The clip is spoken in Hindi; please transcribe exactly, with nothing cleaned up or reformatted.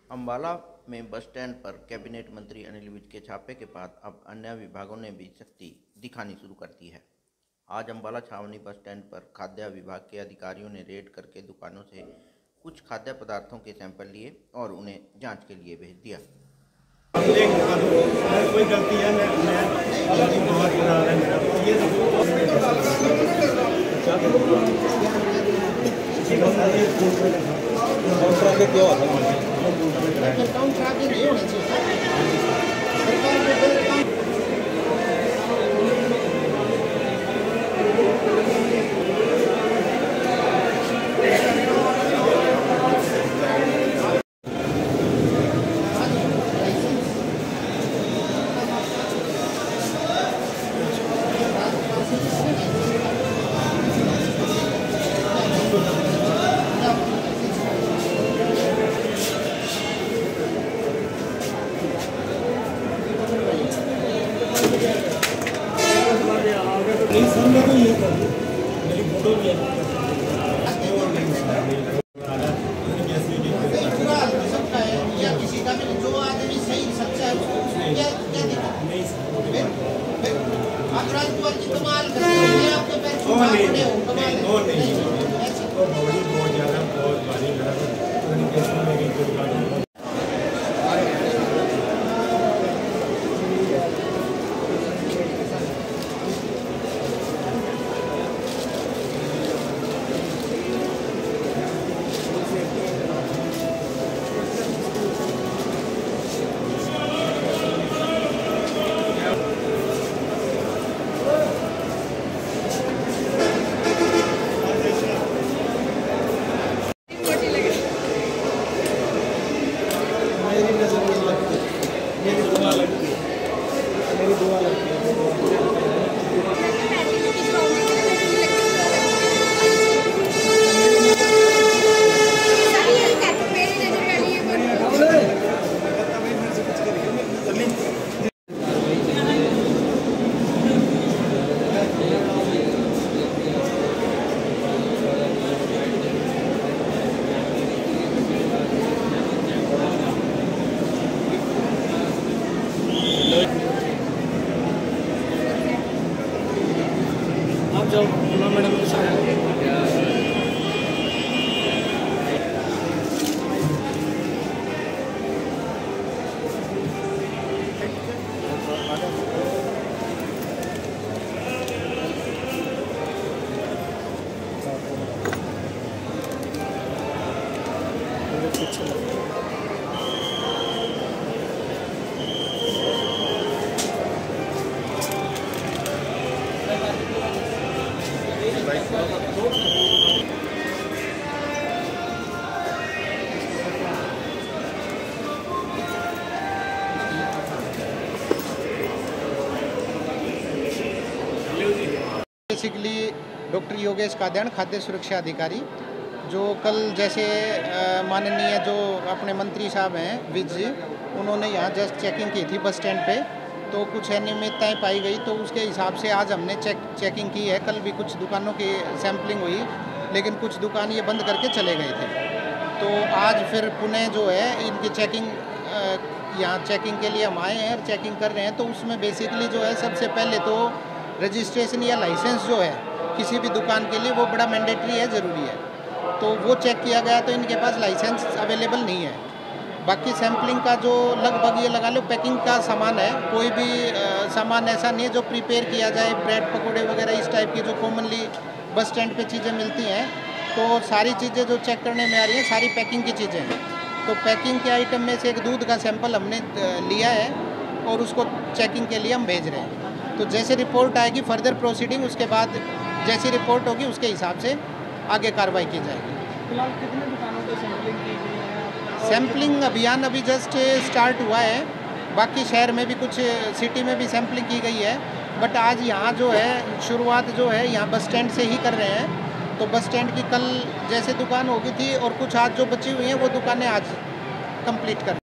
अम्बाला में बस स्टैंड पर कैबिनेट मंत्री अनिल विज के छापे के बाद अब अन्य विभागों ने भी सख्ती दिखानी शुरू कर दी है। आज अम्बाला छावनी बस स्टैंड पर खाद्य विभाग के अधिकारियों ने रेड करके दुकानों से कुछ खाद्य पदार्थों के सैंपल लिए और उन्हें जांच के लिए भेज दिया। कोई गलती है मैं मैं बहुत बना रहा है मेरा ये क्या होता है काउंटर आगे नहीं होना चाहिए। मेरी फोटो भी है या किसी का भी जो आदमी सही सच्चा है क्या क्या नहीं कमाल करते आपके पैर बहुत ज़्यादा बहुत भारी मेरी दुआ लगती है मेरी दुआ लगती है आप जाओ मैडम के साथ बेसिकली डॉक्टर योगेश कादयान खाद्य सुरक्षा अधिकारी जो कल जैसे माननीय जो अपने मंत्री साहब हैं विज जी उन्होंने यहाँ जस्ट चेकिंग की थी बस स्टैंड पे तो कुछ अनियमितताएं पाई गई तो उसके हिसाब से आज हमने चेक चेकिंग की है। कल भी कुछ दुकानों की सैंपलिंग हुई लेकिन कुछ दुकान ये बंद करके चले गए थे तो आज फिर पुणे जो है इनकी चेकिंग यहाँ चेकिंग के लिए हम आए हैं और चेकिंग कर रहे हैं। तो उसमें बेसिकली जो है सबसे पहले तो रजिस्ट्रेशन या लाइसेंस जो है किसी भी दुकान के लिए वो बड़ा मैंडेटरी है, ज़रूरी है। तो वो चेक किया गया तो इनके पास लाइसेंस अवेलेबल नहीं है। बाकी सैम्पलिंग का जो लगभग ये लगा लो पैकिंग का सामान है, कोई भी आ, सामान ऐसा नहीं है जो प्रिपेयर किया जाए, ब्रेड पकौड़े वगैरह इस टाइप की जो कॉमनली बस स्टैंड पे चीज़ें मिलती हैं तो सारी चीज़ें जो चेक करने में आ रही हैं सारी पैकिंग की चीज़ें हैं। तो पैकिंग के आइटम में से एक दूध का सैंपल हमने लिया है और उसको चेकिंग के लिए हम भेज रहे हैं। तो जैसे रिपोर्ट आएगी फर्दर प्रोसीडिंग उसके बाद जैसी रिपोर्ट होगी उसके हिसाब से आगे कार्रवाई की जाएगी। फिलहाल कितने दुकानों पर सैंपलिंग की गई है? सैंपलिंग अभियान अभी जस्ट स्टार्ट हुआ है, बाकी शहर में भी कुछ सिटी में भी सैंपलिंग की गई है, बट आज यहाँ जो है शुरुआत जो है यहाँ बस स्टैंड से ही कर रहे हैं। तो बस स्टैंड की कल जैसे दुकान होगी थी और कुछ आज जो बची हुई हैं वो दुकानें आज कंप्लीट कर